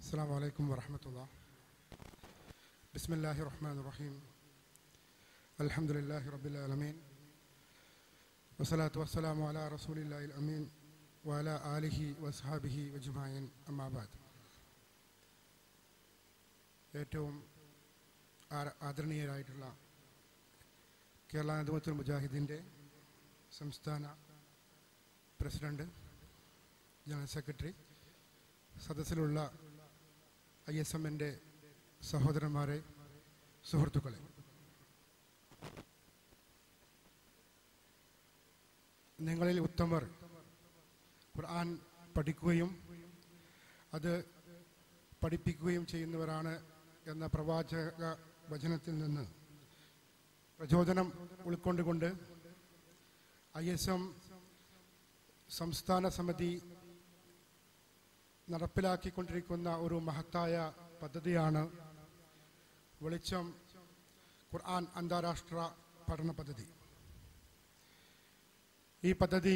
السلام عليكم ورحمة الله. بسم الله الرحمن الرحيم. الحمد لله رب العالمين والصلاة والسلام على رسول الله الأمين وعلى آله وصحبه أجمعين أما بعد. ഏറ്റവും ആദരണീയരായിട്ടുള്ള കേരള നദുമത്തുൽ മുജാഹിദിൻ്റെ സംസ്ഥാന പ്രസിഡന്റ്, ജനറൽ സെക്രട്ടറി, സദസ്സിലുള്ള ISMൻ്റെ സഹോദരന്മാരെ, സുഹൃത്തുക്കളെ, നിങ്ങളിൽ ഉത്തമർ ഖുർആൻ പഠിക്കുകയും അത് പഠിപ്പിക്കുകയും ചെയ്യുന്നവരാണ് എന്ന പ്രവാചക വചനത്തിൽ നിന്ന് പ്രചോദനം ഉൾക്കൊണ്ടുകൊണ്ട് ISM സംസ്ഥാന സമിതി നടപ്പിലാക്കിക്കൊണ്ടിരിക്കുന്ന ഒരു മഹത്തായ പദ്ധതിയാണ് വെളിച്ചം ഖുർആൻ അന്താരാഷ്ട്ര പഠന പദ്ധതി. ഈ പദ്ധതി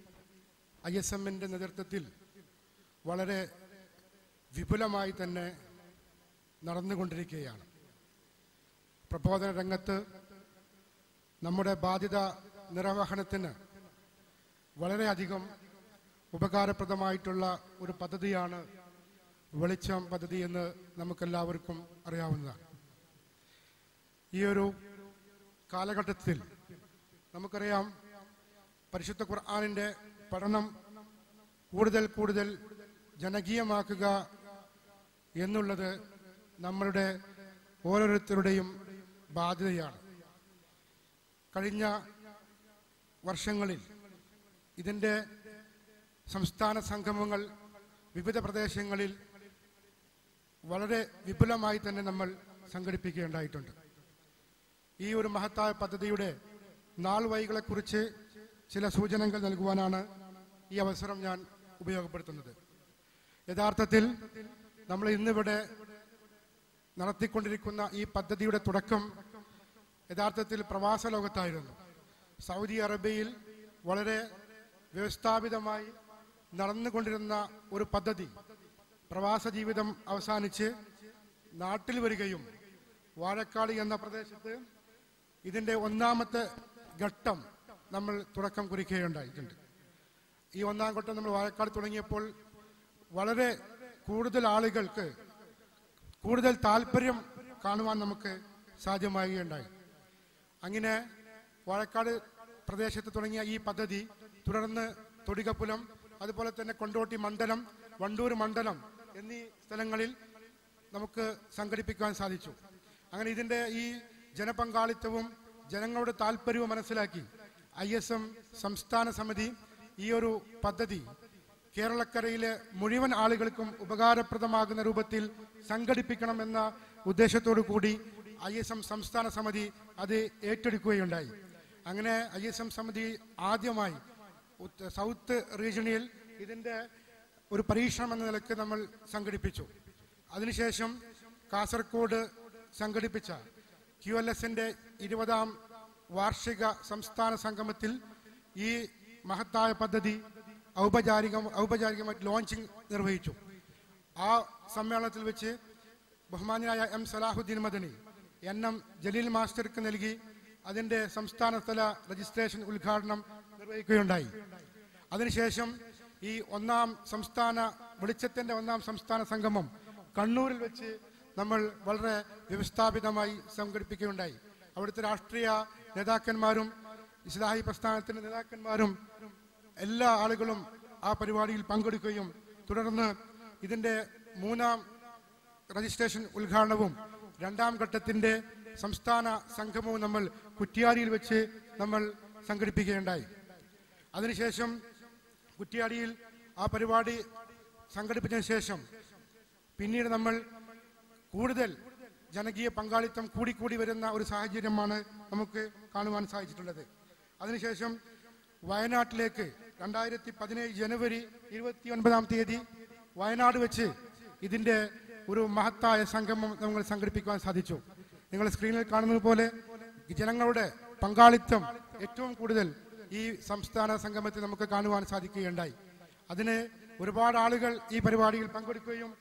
ISMൻ്റെ നേതൃത്വത്തിൽ വളരെ വിപുലമായി തന്നെ നടന്നുകൊണ്ടിരിക്കുകയാണ്. പ്രബോധന രംഗത്ത് നമ്മുടെ ബാധ്യത നിർവഹണത്തിന് വളരെയധികം ഉപകാരപ്രദമായിട്ടുള്ള ഒരു പദ്ധതിയാണ് വെളിച്ചം പദ്ധതി എന്ന് നമുക്കെല്ലാവർക്കും അറിയാവുന്നതാണ്. ഈ ഒരു കാലഘട്ടത്തിൽ നമുക്കറിയാം, പരിശുദ്ധ ഖുർആനിൻ്റെ പഠനം കൂടുതൽ ജനകീയമാക്കുക എന്നുള്ളത് നമ്മളുടെ ഓരോരുത്തരുടെയും ബാധ്യതയാണ്. കഴിഞ്ഞ വർഷങ്ങളിൽ ഇതിൻ്റെ സംസ്ഥാന സംഗമങ്ങൾ വിവിധ പ്രദേശങ്ങളിൽ വളരെ വിപുലമായി തന്നെ നമ്മൾ സംഘടിപ്പിക്കുകയുണ്ടായിട്ടുണ്ട്. ഈ ഒരു മഹത്തായ പദ്ധതിയുടെ നാൾ വഴികളെക്കുറിച്ച് ചില സൂചനകൾ നൽകുവാനാണ് ഈ അവസരം ഞാൻ ഉപയോഗപ്പെടുത്തുന്നത്. യഥാർത്ഥത്തിൽ നമ്മൾ ഇന്നിവിടെ നടത്തിക്കൊണ്ടിരിക്കുന്ന ഈ പദ്ധതിയുടെ തുടക്കം യഥാർത്ഥത്തിൽ പ്രവാസ ലോകത്തായിരുന്നു. സൗദി അറേബ്യയിൽ വളരെ വ്യവസ്ഥാപിതമായി നടന്നുകൊണ്ടിരുന്ന ഒരു പദ്ധതി പ്രവാസ ജീവിതം അവസാനിച്ച് നാട്ടിൽ വരികയും വാഴക്കാട് എന്ന പ്രദേശത്ത് ഇതിൻ്റെ ഒന്നാമത്തെ ഘട്ടം നമ്മൾ തുടക്കം കുറിക്കുകയുണ്ടായിട്ടുണ്ട്. ഈ ഒന്നാം ഘട്ടം നമ്മൾ വാഴക്കാട് തുടങ്ങിയപ്പോൾ വളരെ കൂടുതൽ ആളുകൾക്ക് കൂടുതൽ താല്പര്യം കാണുവാൻ നമുക്ക് സാധ്യമാകുകയുണ്ടായി. അങ്ങനെ വാഴക്കാട് പ്രദേശത്ത് തുടങ്ങിയ ഈ പദ്ധതി തുടർന്ന് തൊടികപ്പുലം, അതുപോലെ തന്നെ കൊണ്ടോട്ടി മണ്ഡലം, വണ്ടൂർ മണ്ഡലം എന്നീ സ്ഥലങ്ങളിൽ നമുക്ക് സംഘടിപ്പിക്കാൻ സാധിച്ചു. അങ്ങനെ ഇതിൻ്റെ ഈ ജനപങ്കാളിത്തവും ജനങ്ങളുടെ താല്പര്യവും മനസ്സിലാക്കി ISM സംസ്ഥാന സമിതി ഈ ഒരു പദ്ധതി കേരളക്കരയിലെ മുഴുവൻ ആളുകൾക്കും ഉപകാരപ്രദമാകുന്ന രൂപത്തിൽ സംഘടിപ്പിക്കണമെന്ന ഉദ്ദേശത്തോടു കൂടി ISM സംസ്ഥാന സമിതി അത് ഏറ്റെടുക്കുകയുണ്ടായി. അങ്ങനെ ISM സമിതി ആദ്യമായി സൗത്ത് റീജിയണിൽ ഇതിൻ്റെ ഒരു പരീക്ഷണം എന്ന നിലയ്ക്ക് നമ്മൾ സംഘടിപ്പിച്ചു. അതിനുശേഷം കാസർഗോഡ് സംഘടിപ്പിച്ച QLSൻ്റെ 20ാം വാർഷിക സംസ്ഥാന സംഗമത്തിൽ ഈ മഹത്തായ പദ്ധതി ഔപചാരികമായിട്ട് ലോഞ്ചിങ് നിർവഹിച്ചു. ആ സമ്മേളനത്തിൽ വെച്ച് ബഹുമാന്യനായ M സലാഹുദ്ദീൻ മദനി NM ജലീൽ മാസ്റ്റർക്ക് നൽകി അതിൻ്റെ സംസ്ഥാനതല രജിസ്ട്രേഷൻ ഉദ്ഘാടനം നിർവഹിക്കുകയുണ്ടായി. അതിനുശേഷം ഈ വെളിച്ചത്തിൻ്റെ ഒന്നാം സംസ്ഥാന സംഗമം കണ്ണൂരിൽ വെച്ച് നമ്മൾ വളരെ വ്യവസ്ഥാപിതമായി സംഘടിപ്പിക്കുകയുണ്ടായി. അവിടുത്തെ രാഷ്ട്രീയ നേതാക്കന്മാരും ഇസ്ലാഹി പ്രസ്ഥാനത്തിൻ്റെ നേതാക്കന്മാരും എല്ലാ ആളുകളും ആ പരിപാടിയിൽ പങ്കെടുക്കുകയും തുടർന്ന് ഇതിൻ്റെ 3ാം രജിസ്ട്രേഷൻ ഉദ്ഘാടനവും 2ാം ഘട്ടത്തിൻ്റെ സംസ്ഥാന സംഗമവും നമ്മൾ കുറ്റ്യാടിയിൽ വെച്ച് നമ്മൾ സംഘടിപ്പിക്കുകയുണ്ടായി. അതിനുശേഷം കുറ്റ്യാടിയിൽ ആ പരിപാടി സംഘടിപ്പിച്ചതിന് ശേഷം പിന്നീട് നമ്മൾ കൂടുതൽ ജനകീയ പങ്കാളിത്തം കൂടിക്കൂടി വരുന്ന ഒരു സാഹചര്യമാണ് നമുക്ക് കാണുവാൻ സാധിച്ചിട്ടുള്ളത്. അതിനുശേഷം വയനാട്ടിലേക്ക് 2017 ജനുവരി 29ാം തീയതി വയനാട് വെച്ച് ഇതിൻ്റെ ഒരു മഹത്തായ സംഗമം നമ്മൾ സംഘടിപ്പിക്കാൻ സാധിച്ചു. നിങ്ങൾ സ്ക്രീനിൽ കാണുന്നത് പോലെ ജനങ്ങളുടെ പങ്കാളിത്തം ഏറ്റവും കൂടുതൽ ഈ സംസ്ഥാന സംഗമത്തിൽ നമുക്ക് കാണുവാൻ സാധിക്കുകയുണ്ടായി. അതിന് ഒരുപാട് ആളുകൾ ഈ പരിപാടിയിൽ പങ്കെടുക്കുകയും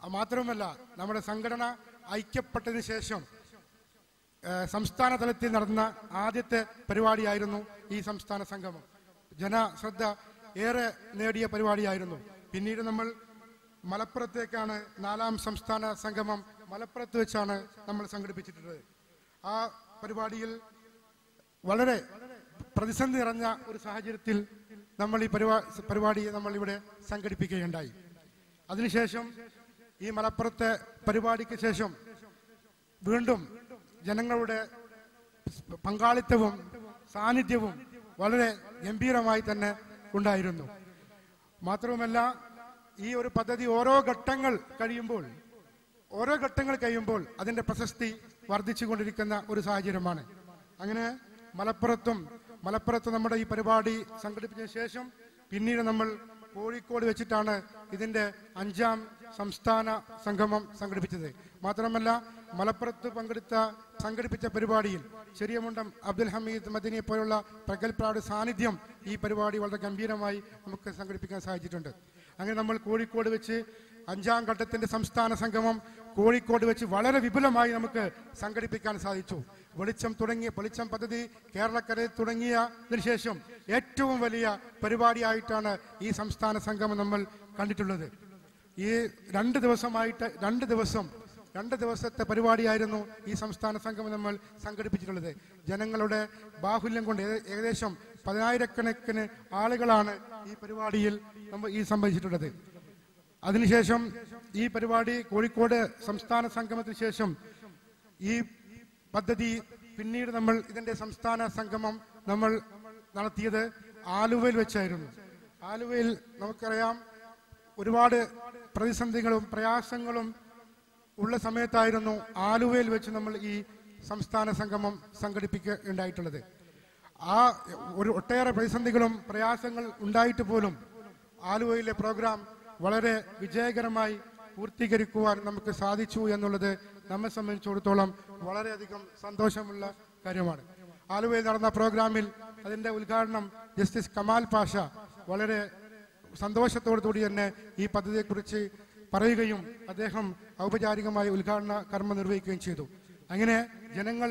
മാത്രവുമല്ല നമ്മുടെ സംഘടന ഐക്യപ്പെട്ടതിന് ശേഷം സംസ്ഥാന തലത്തിൽ നടന്ന ആദ്യത്തെ പരിപാടിയായിരുന്നു ഈ സംസ്ഥാന സംഗമം. ജനശ്രദ്ധ ഏറെ നേടിയ പരിപാടിയായിരുന്നു. പിന്നീട് നമ്മൾ മലപ്പുറത്തേക്കാണ് 4ാം സംസ്ഥാന സംഗമം മലപ്പുറത്ത് വെച്ചാണ് നമ്മൾ സംഘടിപ്പിച്ചിട്ടുള്ളത്. ആ പരിപാടിയിൽ വളരെ പ്രതിസന്ധി നിറഞ്ഞ ഒരു സാഹചര്യത്തിൽ നമ്മൾ ഈ പരിപാടി നമ്മൾ ഇവിടെ സംഘടിപ്പിക്കുകയുണ്ടായി. അതിനുശേഷം ഈ മലപ്പുറത്തെ പരിപാടിക്ക് ശേഷം വീണ്ടും ജനങ്ങളുടെ പങ്കാളിത്തവും സാന്നിധ്യവും വളരെ ഗംഭീരമായി തന്നെ ഉണ്ടായിരുന്നു. മാത്രവുമല്ല ഈ ഒരു പദ്ധതി ഓരോ ഘട്ടങ്ങൾ കഴിയുമ്പോൾ അതിൻ്റെ പ്രശസ്തി വർദ്ധിച്ചുകൊണ്ടിരിക്കുന്ന ഒരു സാഹചര്യമാണ്. അങ്ങനെ മലപ്പുറത്ത് നമ്മുടെ ഈ പരിപാടി സംഘടിപ്പിച്ചതിന് ശേഷം പിന്നീട് നമ്മൾ കോഴിക്കോട് വെച്ചിട്ടാണ് ഇതിൻ്റെ 5ാം സംസ്ഥാന സംഗമം സംഘടിപ്പിച്ചത്. മാത്രമല്ല മലപ്പുറത്ത് സംഘടിപ്പിച്ച പരിപാടിയിൽ ചെറിയമുണ്ടം അബ്ദുൽ ഹമീദ് മദനിയെ പോലുള്ള പ്രഗത്ഭരുടെ സാന്നിധ്യം ഈ പരിപാടി വളരെ ഗംഭീരമായി നമുക്ക് സംഘടിപ്പിക്കാൻ സാധിച്ചിട്ടുണ്ട്. അങ്ങനെ നമ്മൾ കോഴിക്കോട് വെച്ച് 5ാം ഘട്ടത്തിൻ്റെ സംസ്ഥാന സംഗമം കോഴിക്കോട് വെച്ച് വളരെ വിപുലമായി നമുക്ക് സംഘടിപ്പിക്കാൻ സാധിച്ചു. വെളിച്ചം പദ്ധതി കേരളക്കരയിൽ തുടങ്ങിയതിനു ശേഷം ഏറ്റവും വലിയ പരിപാടിയായിട്ടാണ് ഈ സംസ്ഥാന സംഗമം നമ്മൾ കണ്ടിട്ടുള്ളത്. ഈ 2 ദിവസത്തെ പരിപാടിയായിരുന്നു ഈ സംസ്ഥാന സംഗമം നമ്മൾ സംഘടിപ്പിച്ചിട്ടുള്ളത്. ജനങ്ങളുടെ ബാഹുല്യം കൊണ്ട് ഏകദേശം 10,000-കണക്കിന് ആളുകളാണ് ഈ പരിപാടിയിൽ സംബന്ധിച്ചിട്ടുള്ളത്. അതിനുശേഷം ഈ പരിപാടി കോഴിക്കോട് സംസ്ഥാന സംഗമത്തിന് ശേഷം ഈ പദ്ധതി പിന്നീട് നമ്മൾ ഇതിൻ്റെ സംസ്ഥാന സംഗമം നമ്മൾ നടത്തിയത് ആലുവയിൽ വെച്ചായിരുന്നു. ആലുവയിൽ നമുക്കറിയാം ഒരുപാട് പ്രതിസന്ധികളും പ്രയാസങ്ങളും ഉള്ള സമയത്തായിരുന്നു ആലുവയിൽ വെച്ച് നമ്മൾ ഈ സംസ്ഥാന സംഗമം സംഘടിപ്പിക്കുകയുണ്ടായിട്ടുള്ളത്. ഒട്ടേറെ പ്രതിസന്ധികളും പ്രയാസങ്ങൾ ഉണ്ടായിട്ട് പോലും ആലുവയിലെ പ്രോഗ്രാം വളരെ വിജയകരമായി പൂർത്തീകരിക്കുവാൻ നമുക്ക് സാധിച്ചു എന്നുള്ളത് നമ്മെ സംബന്ധിച്ചിടത്തോളം വളരെയധികം സന്തോഷമുള്ള കാര്യമാണ്. ആലുവയിൽ നടന്ന പ്രോഗ്രാമിൽ അതിൻ്റെ ഉദ്ഘാടനം ജസ്റ്റിസ് കമാൽ പാഷ വളരെ സന്തോഷത്തോടുകൂടി തന്നെ ഈ പദ്ധതിയെക്കുറിച്ച് പറയുകയും അദ്ദേഹം ഔപചാരികമായി ഉദ്ഘാടന കർമ്മം നിർവഹിക്കുകയും ചെയ്തു. അങ്ങനെ ജനങ്ങൾ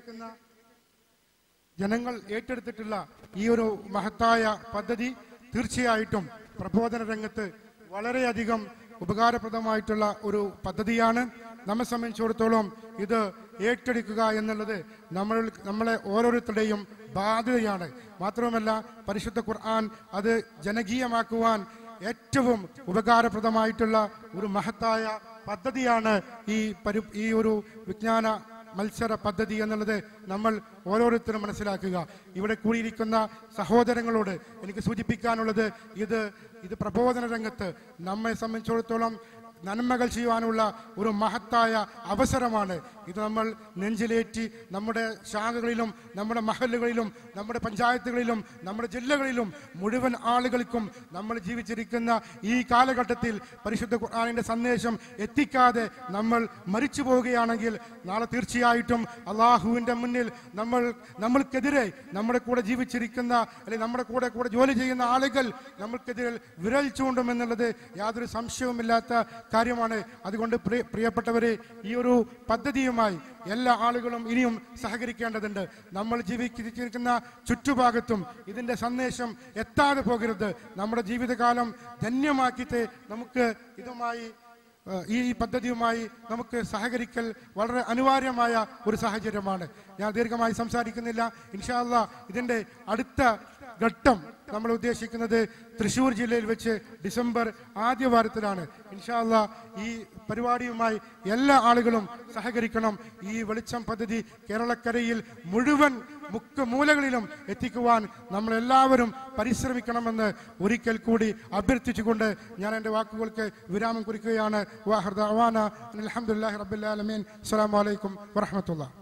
ഏറ്റെടുത്തിട്ടുള്ള ഈ ഒരു മഹത്തായ പദ്ധതി തീർച്ചയായിട്ടും പ്രബോധന രംഗത്ത് വളരെയധികം ഉപകാരപ്രദമായിട്ടുള്ള ഒരു പദ്ധതിയാണ്. നമ്മെ സംബന്ധിച്ചിടത്തോളം ഇത് ഏറ്റെടുക്കുക എന്നുള്ളത് നമ്മളെ ഓരോരുത്തരുടെയും ബാധ്യതയാണ്. മാത്രവുമല്ല പരിശുദ്ധ ഖുർആൻ അത് ജനകീയമാക്കുവാൻ ഏറ്റവും ഉപകാരപ്രദമായിട്ടുള്ള ഒരു മഹത്തായ പദ്ധതിയാണ് ഈ ഒരു വിജ്ഞാന മത്സര പദ്ധതി എന്നുള്ളത് നമ്മൾ ഓരോരുത്തരും മനസ്സിലാക്കുക. ഇവിടെ കൂടിയിരിക്കുന്ന സഹോദരങ്ങളോട് എനിക്ക് സൂചിപ്പിക്കാനുള്ളത് ഇത് പ്രബോധന രംഗത്ത് നമ്മെ സംബന്ധിച്ചിടത്തോളം നന്മകൾ ചെയ്യുവാനുള്ള ഒരു മഹത്തായ അവസരമാണ്. ഇത് നമ്മൾ നെഞ്ചിലേറ്റി നമ്മുടെ ശാഖകളിലും നമ്മുടെ മഹല്ലുകളിലും നമ്മുടെ പഞ്ചായത്തുകളിലും നമ്മുടെ ജില്ലകളിലും മുഴുവൻ ആളുകൾക്കും നമ്മൾ ജീവിച്ചിരിക്കുന്ന ഈ കാലഘട്ടത്തിൽ പരിശുദ്ധ ഖുർആനിന്റെ സന്ദേശം എത്തിക്കാതെ നമ്മൾ മരിച്ചു പോവുകയാണെങ്കിൽ നാളെ തീർച്ചയായിട്ടും അള്ളാഹുവിൻ്റെ മുന്നിൽ നമ്മൾക്കെതിരെ നമ്മുടെ കൂടെ ജീവിച്ചിരിക്കുന്ന അല്ലെങ്കിൽ നമ്മുടെ കൂടെ ജോലി ചെയ്യുന്ന ആളുകൾ നമ്മൾക്കെതിരെ വിരൽ ചൂണ്ടുമെന്നുള്ളത് യാതൊരു സംശയവുമില്ലാത്ത കാര്യമാണ്. അതുകൊണ്ട് പ്രിയപ്പെട്ടവരെ, ഈ ഒരു പദ്ധതിയുമായി എല്ലാ ആളുകളും ഇനിയും സഹകരിക്കേണ്ടതുണ്ട്. നമ്മൾ ജീവിച്ചിരിക്കുന്ന ചുറ്റുഭാഗത്തും ഇതിൻ്റെ സന്ദേശം എത്താതെ പോകരുത്. നമ്മുടെ ജീവിതകാലം ധന്യമാക്കിയിട്ട് നമുക്ക് ഈ പദ്ധതിയുമായി നമുക്ക് സഹകരിക്കൽ വളരെ അനിവാര്യമായ ഒരു സാഹചര്യമാണ്. ഞാൻ ദീർഘമായി സംസാരിക്കുന്നില്ല. ഇൻഷാ അല്ലാഹ് ഇതിൻ്റെ അടുത്ത ഘട്ടം നമ്മൾ ഉദ്ദേശിക്കുന്നത് തൃശ്ശൂർ ജില്ലയിൽ വെച്ച് ഡിസംബർ ആദ്യ വാരത്തിലാണ്. ഇൻഷാ അല്ലാഹ് ഈ പരിപാടിയുമായി എല്ലാ ആളുകളും സഹകരിക്കണം. ഈ വെളിച്ചം പദ്ധതി കേരളക്കരയിൽ മുഴുവൻ മൂലകളിലും എത്തിക്കുവാൻ നമ്മളെല്ലാവരും പരിശ്രമിക്കണമെന്ന് ഒരിക്കൽ കൂടി അഭ്യർത്ഥിച്ചുകൊണ്ട് ഞാൻ എൻ്റെ വാക്കുകൾക്ക് വിരാമം കുറിക്കുകയാണ്. വാഹിർ ദഅവാന അൽഹംദുലില്ലാഹി റബ്ബിൽ ആലമീൻ. അസ്സലാമു അലൈക്കും വറഹ്മത്തുള്ളാഹി.